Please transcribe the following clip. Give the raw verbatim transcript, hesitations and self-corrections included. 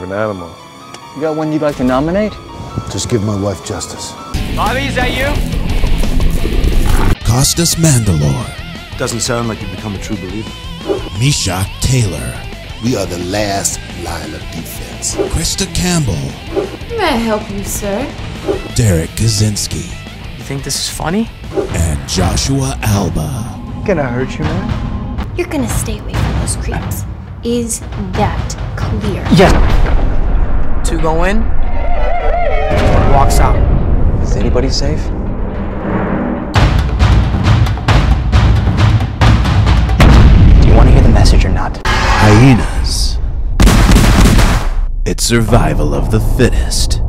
of an animal. You got one you'd like to nominate? Just give my wife justice. Bobby, is that you? Costas Mandylor. Doesn't sound like you've become a true believer. Meshach Taylor. We are the last line of defense. Krista Campbell. May I help you, sir? Derek Kaczynski. You think this is funny? And Joshua Alba. Gonna hurt you, man? You're gonna stay away from those creeps. Is that clear? Yes. Two go in, one walks out. Is anybody safe? Do you want to hear the message or not? Hyenas. It's survival of the fittest.